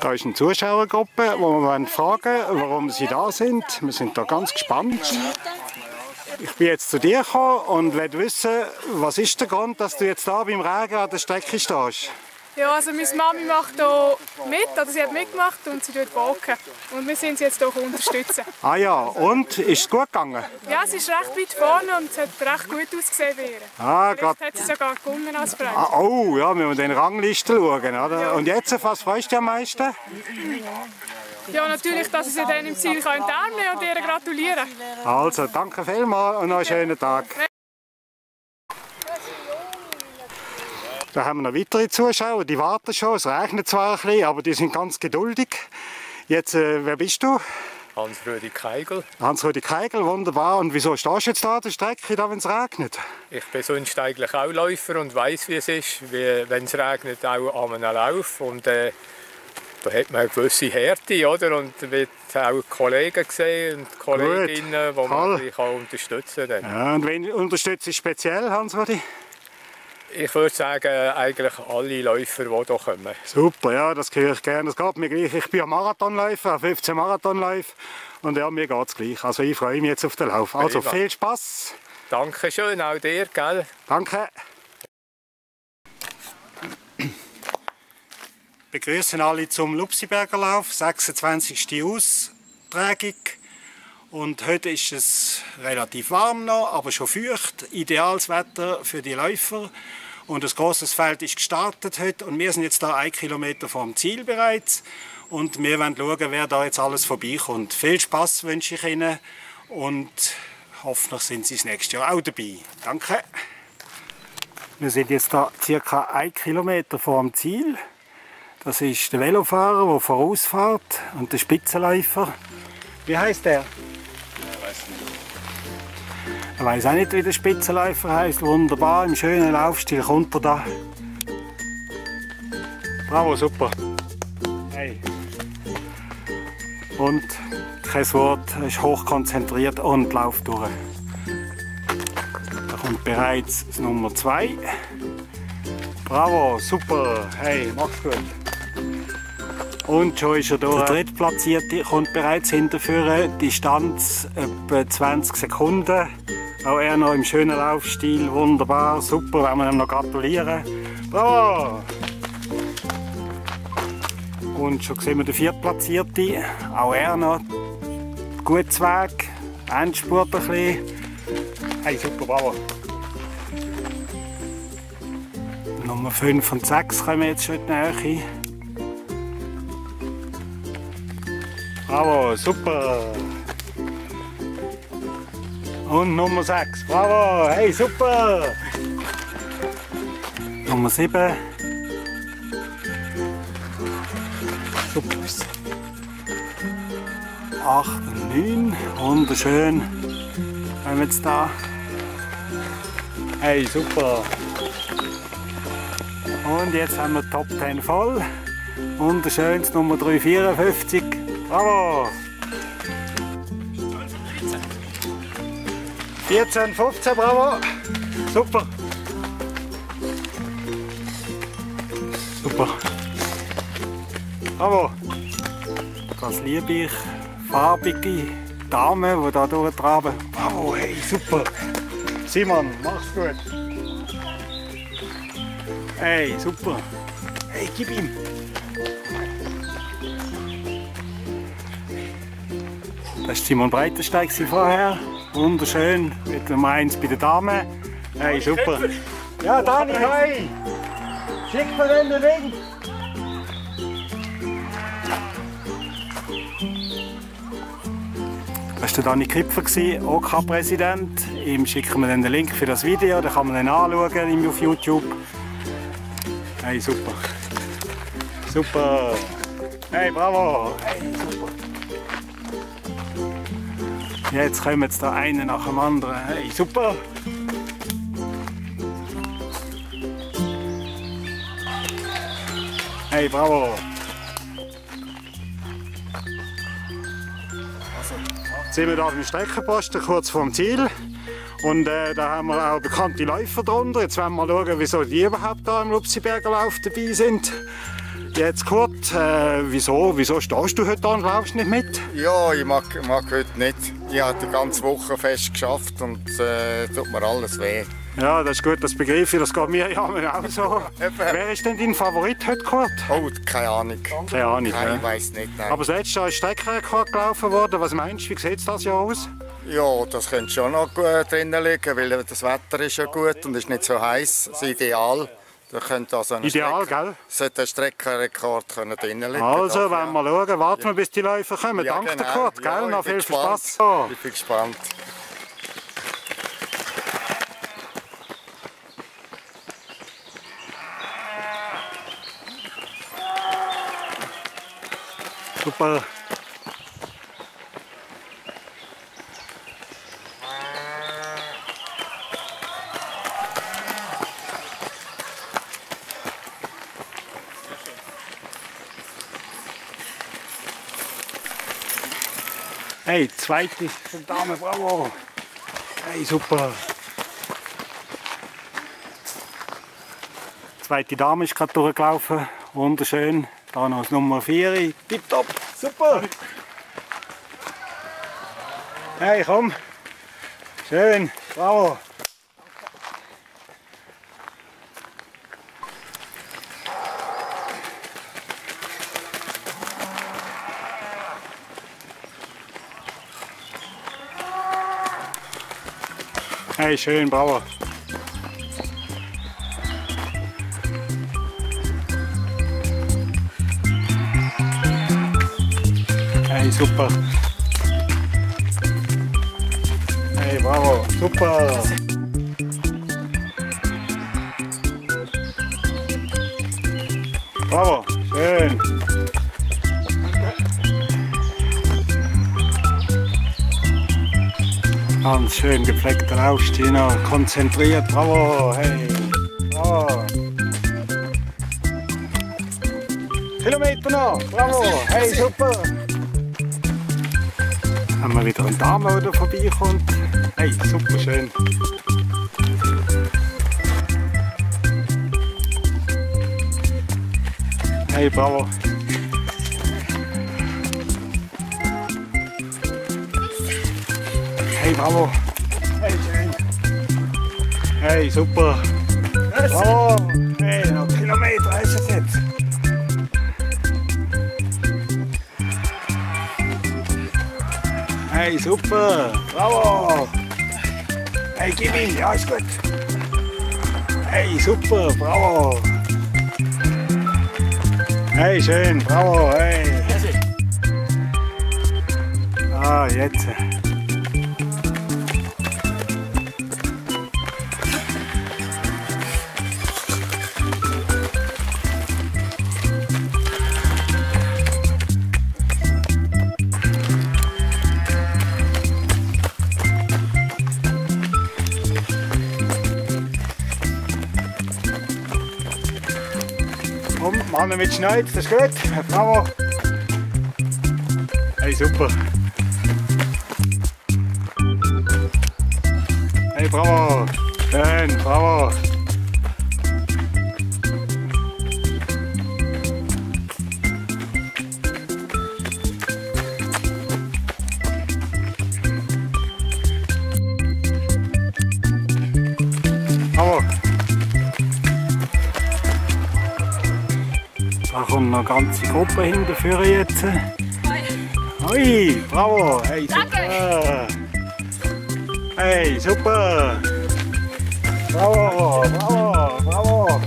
Da ist eine Zuschauergruppe, wo wir fragen, warum sie da sind. Wir sind da ganz gespannt. Ich bin jetzt zu dir gekommen und will wissen, was ist der Grund, dass du jetzt da beim Regen an der Strecke stehst? Ja, also meine Mami macht hier mit, oder sie hat mitgemacht und sie tut walken. Und wir sind sie jetzt hier unterstützen. Ah ja, und ist es gut gegangen? Ja, sie ist recht weit vorne und es hat recht gut ausgesehen bei ihr. Ah, Vielleicht hat sie sogar gewonnen als Frau. Ah, oh, ja, wir müssen den Ranglisten schauen, oder? Ja. Und jetzt, was freust du dich am meisten? Ja, natürlich, dass ich sie dann im Ziel in die Arme nehmen und ihr gratulieren. Also, danke vielmals und noch einen schönen Tag. Da haben wir noch weitere Zuschauer, die warten schon. Es regnet zwar ein bisschen, aber die sind ganz geduldig. Jetzt, wer bist du? Hans-Rudi Keigel. Hans-Rudi Keigel, wunderbar. Und wieso stehst du jetzt da an der Strecke, wenn es regnet? Ich bin sonst eigentlich auch Läufer und weiss, wie es ist, wenn es regnet, auch an einem Lauf. Und da hat man eine gewisse Härte, oder? Und wird auch Kollegen gesehen und Kolleginnen, die man unterstützen kann. Ja, und wen unterstützt du speziell, Hans-Rudi? Ich würde sagen, eigentlich alle Läufer, die hier kommen. Super, ja, das höre ich gerne. Das geht mir gleich. Ich bin ein Marathonläufer, 15 Marathonläufe. Und ja, mir geht es gleich. Also ich freue mich jetzt auf den Lauf. Also viel Spaß. Dankeschön, auch dir, gell? Danke. Begrüßen alle zum Lupsiberger Lauf, 26. Austragung. Und heute ist es relativ warm noch, aber schon feucht. Ideales Wetter für die Läufer. Und ein grosses Feld ist gestartet heute. Und wir sind jetzt da 1 Kilometer vom Ziel bereits. Und wir wollen schauen, wer da jetzt alles vorbeikommt. Viel Spaß wünsche ich Ihnen. Und hoffentlich sind Sie das nächste Jahr auch dabei. Danke. Wir sind jetzt da ca. 1 Kilometer vor dem Ziel. Das ist der Velofahrer, der vorausfährt. Und der Spitzenläufer. Wie heißt der? Ich weiß auch nicht, wie der Spitzenläufer heisst. Wunderbar, im schönen Laufstil kommt er da. Bravo, super. Hey. Und kein Wort, er ist hochkonzentriert und läuft durch. Da kommt bereits das Nummer 2. Bravo, super. Hey, mach's gut. Und schon ist er durch. Der Drittplatzierte kommt bereits hinterführen. Distanz etwa 20 Sekunden. Auch er noch im schönen Laufstil. Wunderbar, super, wenn wir ihm noch gratulieren. Bravo! Und schon sehen wir den Viertplatzierte. Auch er noch gutes Weg. Endspurt ein bisschen. Hey, super, bravo! Nummer 5 und 6 kommen jetzt schon in die Nähe. Bravo, super! Und Nummer 6, bravo, hey, super! Nummer 7. Super. 8 und 9, wunderschön. Haben wir jetzt da. Hey, super! Und jetzt haben wir die Top 10 voll. Wunderschön, Nummer 3, 54. Bravo! 14, 15, bravo! Super! Super! Bravo! Das liebe ich. Farbige Damen, die hier durchtraben. Bravo, hey, super! Simon, mach's gut! Hey, super! Hey, gib ihm! Das war Simon Breitensteig vorher. Wunderschön. Mit Nummer 1 bei den Damen. Hey, super. Ja, Dani, hi! Schick mir den Link! Das war der Dani Kipfer, OK-Präsident. Ihm schicken wir den Link für das Video. Da kann man den anschauen auf YouTube. Hey, super. Super. Hey, bravo. Hey, super. Jetzt kommen jetzt da einen nach dem anderen. Hey, super! Hey, bravo! Jetzt sind wir hier auf dem Streckenposten, kurz vor dem Ziel. Und da haben wir auch bekannte Läufer drunter. Jetzt wollen wir mal schauen, wieso die überhaupt da im Lupsiberger Lauf dabei sind. Jetzt Kurt, wieso stehst du heute da und laufst nicht mit? Ja, ich mag heute nicht. Ich habe die ganze Woche fest geschafft und tut mir alles weh. Ja, das ist gut, das begreife ich, das geht mir ja auch so. Wer ist denn dein Favorit heute, Kurt? Oh, keine Ahnung. Keine Ahnung, Ich weiß nicht. Nein. Aber das letzte Jahr ist Streckenrekord gelaufen worden. Was meinst du, wie sieht es das Jahr aus? Ja, das könnte schon noch drinnen liegen, weil das Wetter ist ja gut und ist nicht so heiß. Das ist ideal. Da könnte also Ideal, gell? Sollte ein Streckenrekord drinnen liegen. Also, wenn wir schauen, warten wir, bis die Läufer kommen. Ja, Danke, genau. Kurt, gell? Ja, Noch viel gespannt. Spaß. Oh. Ich bin gespannt. Super. Hey, zweite Dame, bravo. Hey, super. Zweite Dame ist gerade durchgelaufen. Wunderschön. Da noch das Nummer 4. Tipptopp. Super. Hey, komm. Schön. Bravo. Hey, schön, bravo. Hey, super. Hey, bravo, super. Bravo, schön. Ganz schön gepflegter Laufstil, konzentriert, bravo, hey, bravo. Kilometer noch, bravo, hey, super. Haben wir wieder eine Dame, die vorbeikommt. Hey, super schön. Hey, bravo. Hey, bravo. Hey, schön. Hey, super. Bravo. Hey, noch Kilometer ist es jetzt. Hey, super. Bravo. Hey, gib ihm. Ja, ist gut. Hey, super. Bravo. Hey, schön. Bravo. Hey. Ah, jetzt. Machen wir mit Schneid, das ist gut. Bravo. Hey, super. Hey, bravo. Schön, bravo. Bravo. Da kommt noch eine ganze Gruppe hinterführen jetzt. Ui, bravo, hey, super. Hey, super. Bravo, bravo, bravo.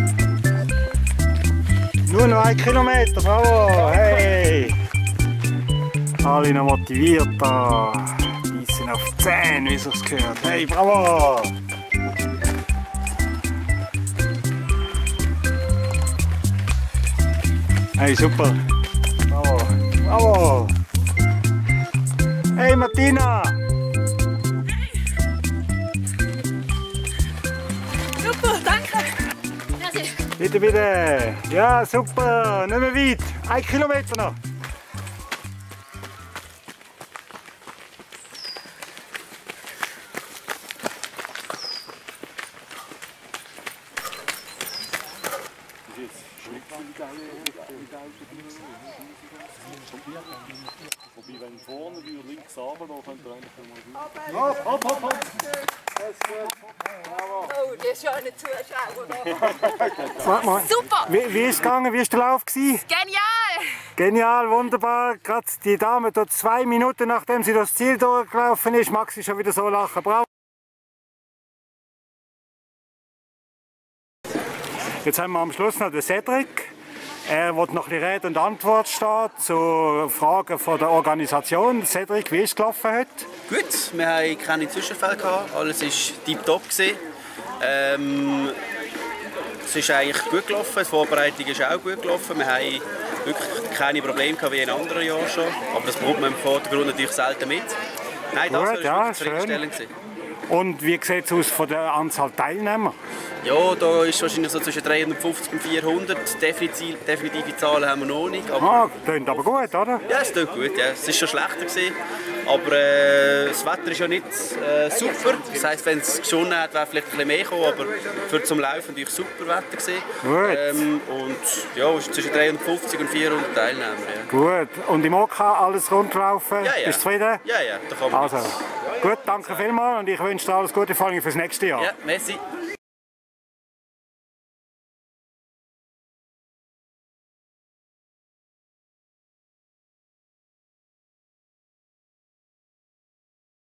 Nur noch 1 Kilometer, bravo, hey. Alle noch motiviert da. Die sind auf 10, wie sich's gehört. Hey, bravo. Hey, super. Bravo. Bravo. Hey, Martina. Super, danke. Merci. Bitte, bitte. Ja, super. Nicht mehr weit. 1 Kilometer noch. Wobei, wenn vorne links runter, dann könnt ihr eigentlich mal gut. Hopp! Oh, das ist ja eine Zuschauer. Warte mal. Super! Wie ist es gegangen? Wie war der Lauf? Genial! Genial, wunderbar. Gerade die Dame dort 2 Minuten nachdem sie durchs Ziel durchgelaufen ist, mag sie schon wieder so lachen. Bravo. Jetzt haben wir am Schluss noch den Cedric. Er wird noch ein bisschen Rede und Antwort stehen zu Fragen von der Organisation. Cedric, wie ist es gelaufen heute? Gut, wir hatten keine Zwischenfälle, alles war tiptop. Es ist eigentlich gut gelaufen, die Vorbereitung ist auch gut gelaufen. Wir haben wirklich keine Probleme wie in anderen Jahren schon. Aber das bekommt man im Vordergrund natürlich selten mit. Nein, das Gut, war wirklich zufriedenstellend. Und wie sieht es aus von der Anzahl Teilnehmer? Ja, da ist wahrscheinlich so zwischen 350 und 400. Definitive Zahlen haben wir noch nicht. Aber klingt aber gut, oder? Ja, es klingt gut. Ja. Es war schon schlechter gewesen, aber das Wetter ist ja nicht super. Das heisst, wenn es geschonnen hat, wäre vielleicht ein bisschen mehr gekommen, aber für zum Laufen natürlich super Wetter gewesen. Und ja, es ist zwischen 350 und 400 Teilnehmer. Ja. Gut. Und im OK alles rundgelaufen? Ja, ja. Bist du zufrieden? Ja, da kann man also, gut, danke vielmals und ich wünsche dir alles Gute, vor allem fürs nächste Jahr. Ja, merci.